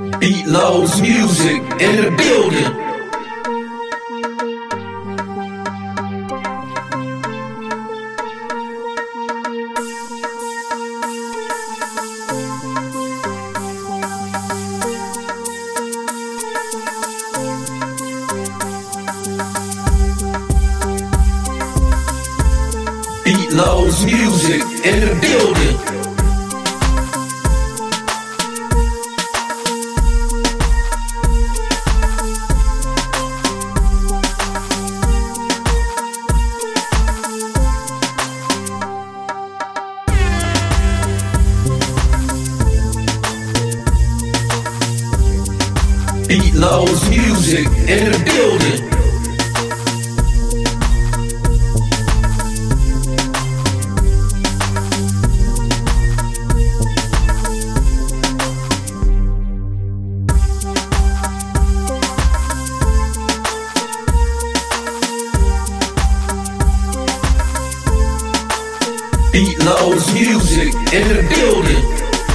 Beat loads music in the building. Beat loads music in the building. Beat loads music in the building. Beat loads music in the building.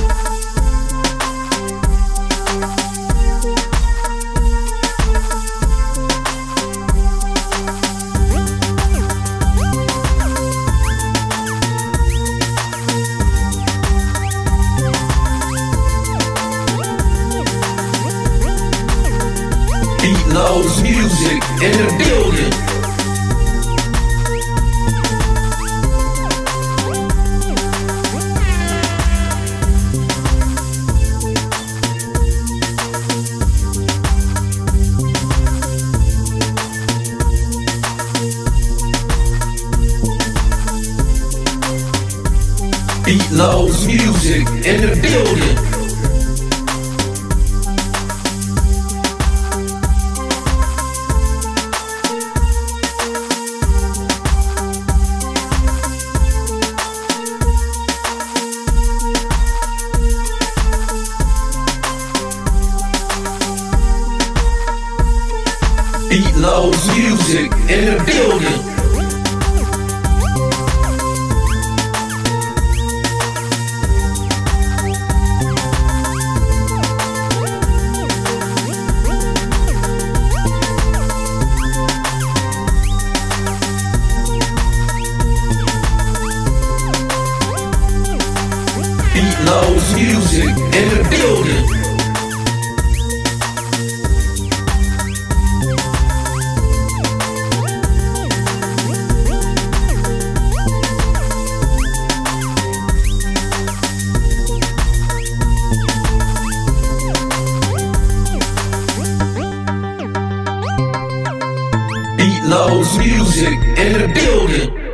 Beat loads music in the building. Beat loads music in the building. Beat loads music in the building. Beat loads music in the building. Beat loads music in the building.